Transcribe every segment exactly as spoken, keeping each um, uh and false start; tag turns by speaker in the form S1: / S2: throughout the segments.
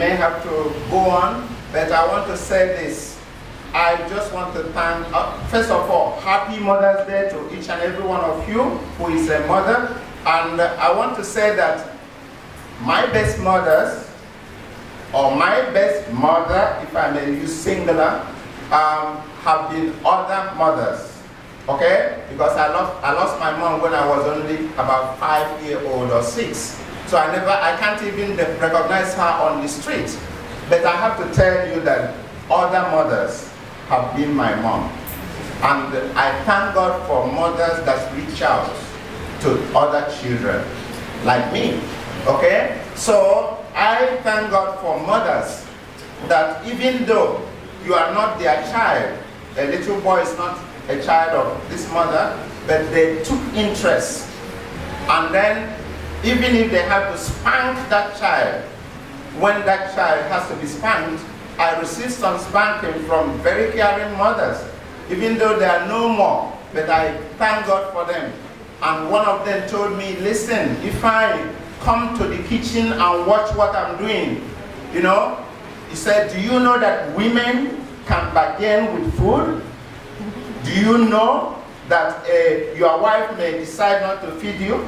S1: may have to go on, but I want to say this. I just want to thank, uh, first of all, happy Mother's Day to each and every one of you who is a mother. And uh, I want to say that my best mothers, or my best mother, if I may use singular, um, have been other mothers. Okay? Because I lost, I lost my mom when I was only about five years old or six. So I never, I can't even recognize her on the street. But I have to tell you that other mothers have been my mom. And I thank God for mothers that reach out to other children, like me. Okay? So I thank God for mothers that even though you are not their child, a little boy is not a child of this mother, but they took interest. And then, even if they have to spank that child, when that child has to be spanked, I received some spanking from very caring mothers, even though they are no more, but I thank God for them. And one of them told me, listen, if I come to the kitchen and watch what I'm doing, you know, he said, do you know that women can bargain with food? Do you know that uh, your wife may decide not to feed you?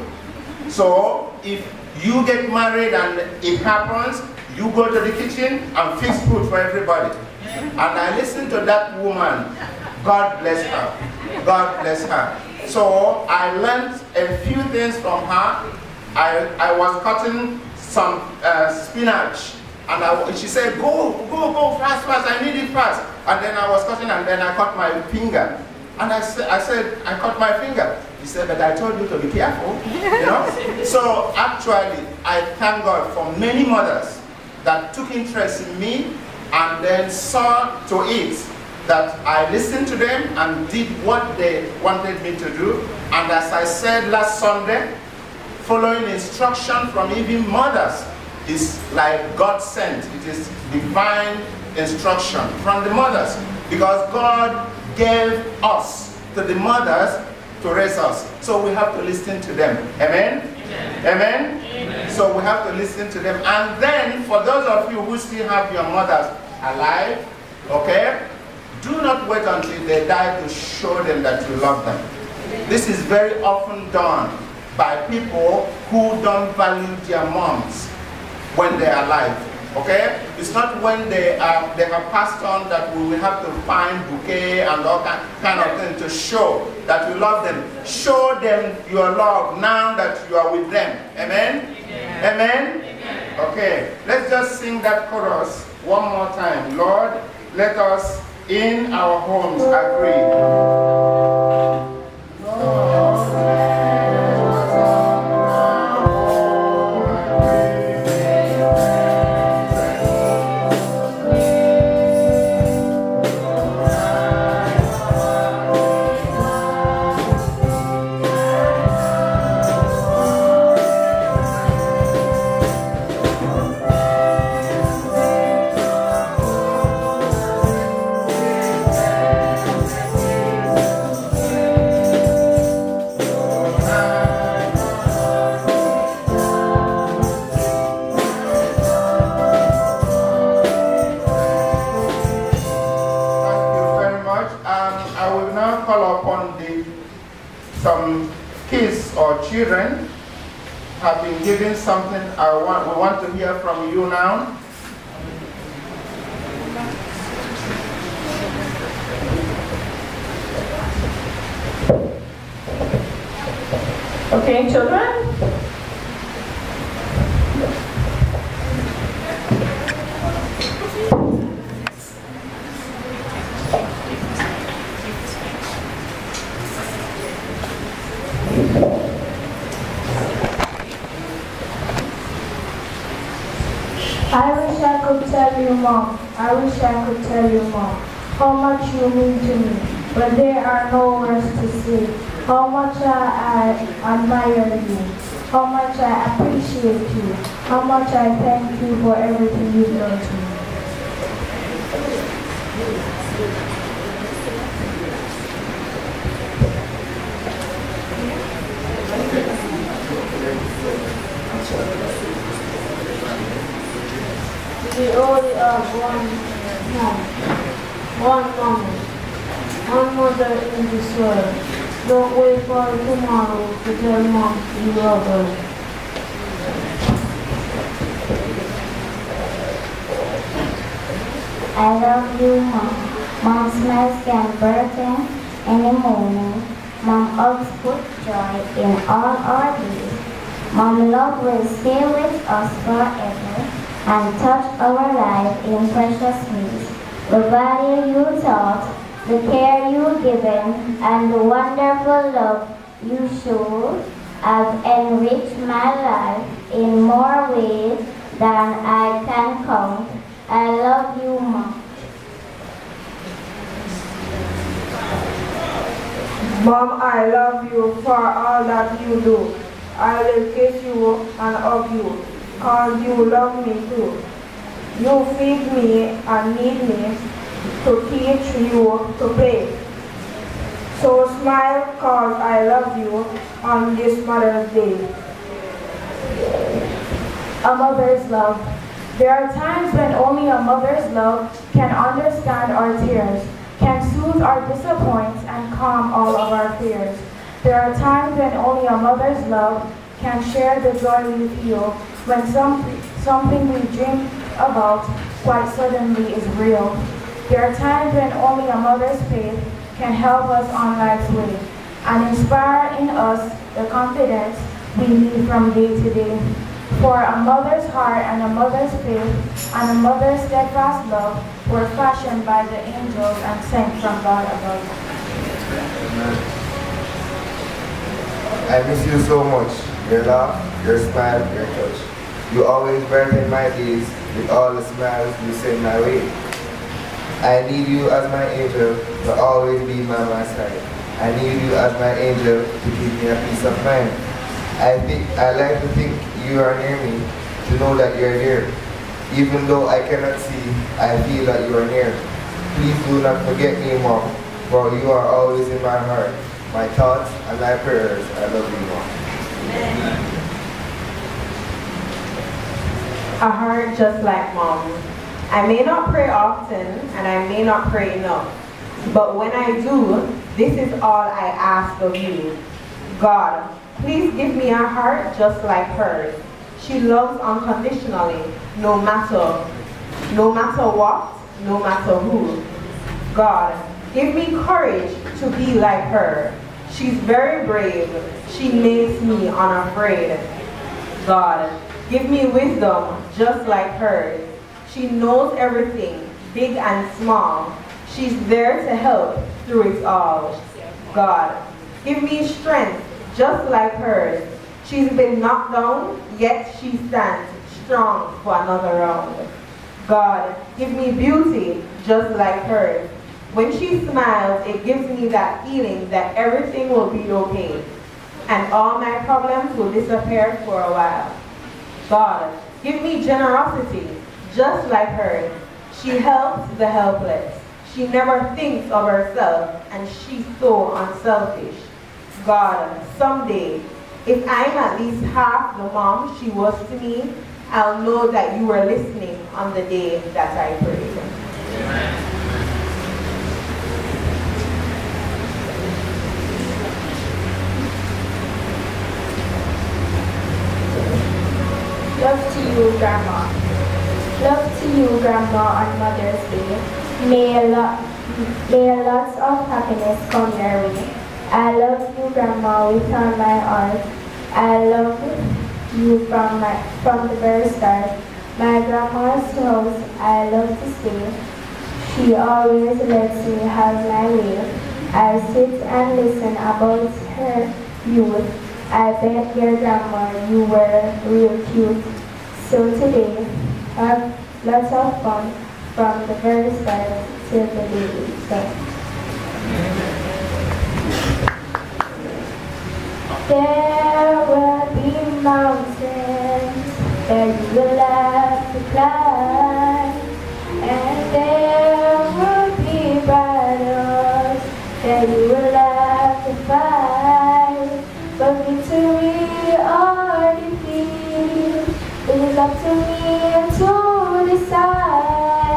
S1: So if you get married and it happens, you go to the kitchen and fix food for everybody. And I listened to that woman. God bless her. God bless her. So I learned a few things from her. I, I was cutting some uh, spinach. And I, she said, go, go, go, fast, fast, I need it fast. And then I was cutting and then I cut my finger. And I, sa I said, I cut my finger. He said, but I told you to be careful, you know? So actually, I thank God for many mothers that took interest in me and then saw to it that I listened to them and did what they wanted me to do. And as I said last Sunday, following instruction from even mothers is like God sent. It is divine instruction from the mothers, because God gave us to the mothers to raise us. So we have to listen to them. Amen? Amen? Amen? Amen. So we have to listen to them. And then for those of you who still have your mothers alive, okay, do not wait until they die to show them that you love them. This is very often done by people who don't value their moms when they are alive. Okay? It's not when they are they have passed on that we will have to find bouquet and all kind, kind of thing to show that you love them. Show them your love now that you are with them. Amen? Amen? Amen? Amen. Okay. Let's just sing that chorus one more time. Lord, let us in our homes agree. Lord, children have been given something I want, we want to hear from you now.
S2: Okay, children.
S3: I wish I could tell you, Mom. I wish I could tell you, Mom, how much you mean to me, but there are no words to say. How much I, I admire you, how much I appreciate you, how much I thank you for everything you've done to me. have one mom, one mama, one mother in this world. Don't wait for tomorrow to tell mom you love her.
S2: I love you, Mom. Mom smiles can brighten in the morning. Mom hugs put joy in all our days. Mom love will stay with us forever and touch our life in precious ways. The value you taught, the care you given, and the wonderful love you showed have enriched my life in more ways than I can count. I love you, Mom.
S3: Mom, I love you for all that you do. I will kiss you and hug you, cause you love me too. You feed me and need me to teach you to play. So smile, cause I love you on this Mother's Day. A mother's love. There are times when only a mother's love can understand our tears, can soothe our disappointments and calm all of our fears. There are times when only a mother's love can share the joy we feel when some, something we dream about quite suddenly is real. There are times when only a mother's faith can help us on life's way and inspire in us the confidence we need from day to day. For a mother's heart and a mother's faith and a mother's steadfast love were fashioned by the angels and sent from God above.
S4: I miss you so much. Your laugh, your smile, your touch. You always brighten my days with all the smiles you send my way. I need you as my angel to always be by my side. I need you as my angel to give me a peace of mind. I think I like to think you are near me, to know that you are there. Even though I cannot see, I feel that you are near. Please do not forget me, Mom, for you are always in my heart, my thoughts and my prayers. I love you, Mom.
S5: A heart just like Mom. I may not pray often and I may not pray enough, but when I do, this is all I ask of you. God, please give me a heart just like hers. She loves unconditionally, no matter, no matter what, no matter who. God, give me courage to be like her. She's very brave. She makes me unafraid. God, give me wisdom just like hers. She knows everything, big and small. She's there to help through it all. God, give me strength just like hers. She's been knocked down, yet she stands strong for another round. God, give me beauty just like hers. When she smiles, it gives me that feeling that everything will be okay, and all my problems will disappear for a while. God, give me generosity just like hers. She helps the helpless. She never thinks of herself, and she's so unselfish. God, someday, if I'm at least half the mom she was to me, I'll know that you were listening on the day that I prayed. Amen.
S3: Love to you, Grandma. Love to you, Grandma, on Mother's Day. May, lo may lots of happiness come your way. I love you, Grandma, with all my heart. I love you from, my, from the very start. My grandma's house I love to stay. She always lets me have my way. I sit and listen about her youth. I bet, dear Grandma, you were real cute. So today, have lots of fun from the very start till the day is done. There will be mountains that you will have to climb, and there will be battles that you will have to fight. But victory or defeat, it is up to me to decide.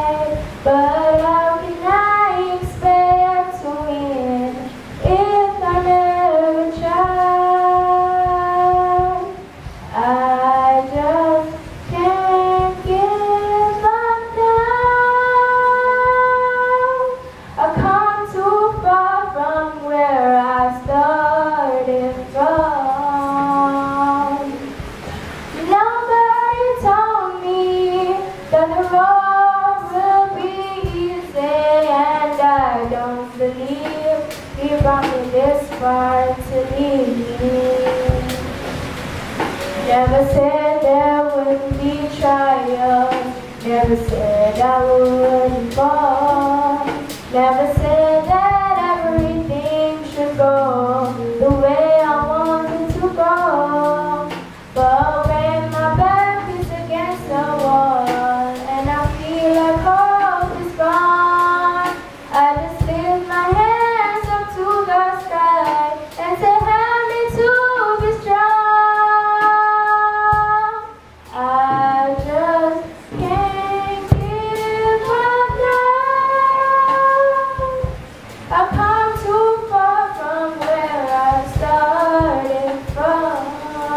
S3: Never said there wouldn't be trials. Never said I wouldn't fall. Never said that everything should go the way I wanted to go. But when my back is against the wall and I feel like hope is gone, I just lift my hands up to the sky and say, help me to be strong. I just can't give up now. I've come too far from where I started from.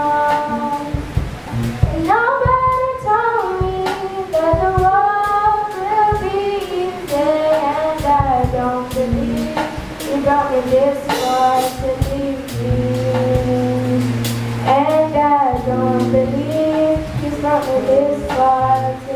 S3: And nobody told me that the road will be easy, and I don't believe you brought me this far to leave me. And I don't believe he's brought me this far to